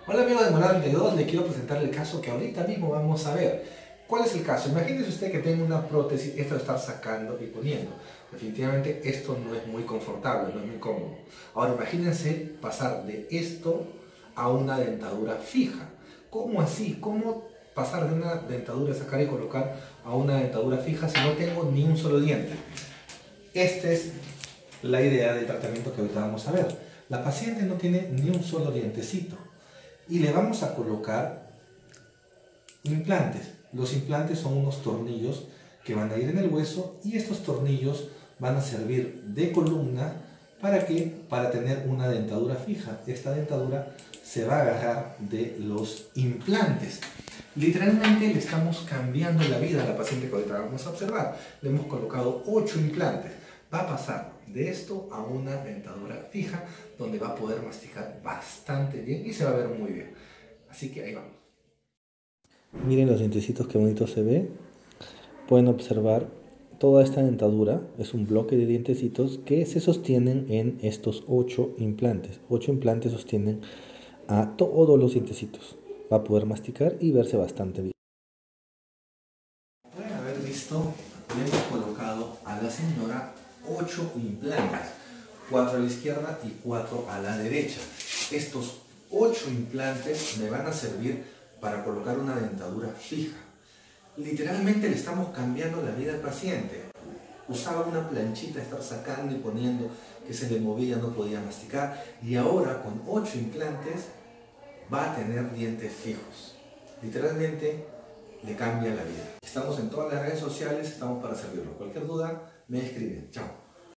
Hola amigos de Morado 22, le quiero presentar el caso que ahorita mismo vamos a ver. ¿Cuál es el caso? Imagínese usted que tenga una prótesis, esto de estar sacando y poniendo. Definitivamente esto no es muy confortable, no es muy cómodo. Ahora imagínense pasar de esto a una dentadura fija. ¿Cómo así? ¿Cómo pasar de una dentadura, sacar y colocar a una dentadura fija si no tengo ni un solo diente? Esta es la idea del tratamiento que ahorita vamos a ver. La paciente no tiene ni un solo dientecito y le vamos a colocar implantes. Los implantes son unos tornillos que van a ir en el hueso y estos tornillos van a servir de columna para que para tener una dentadura fija. Esta dentadura se va a agarrar de los implantes. Literalmente le estamos cambiando la vida a la paciente que ahorita vamos a observar. Le hemos colocado 8 implantes. Va a pasar de esto a una dentadura fija donde va a poder masticar bastante bien y se va a ver muy bien. Así que ahí vamos. Miren los dientecitos que bonito se ve. Pueden observar toda esta dentadura. Es un bloque de dientecitos que se sostienen en estos 8 implantes. 8 implantes sostienen a todos los dientecitos. Va a poder masticar y verse bastante bien. Pueden haber visto, le hemos colocado a la señora 8 implantes, 4 a la izquierda y 4 a la derecha. Estos 8 implantes me van a servir para colocar una dentadura fija. Literalmente le estamos cambiando la vida al paciente. Usaba una planchita, estar sacando y poniendo, que se le movía, no podía masticar, y ahora con 8 implantes va a tener dientes fijos. Literalmente le cambia la vida. Estamos en todas las redes sociales, estamos para servirlo. Cualquier duda, me escriben. Chao.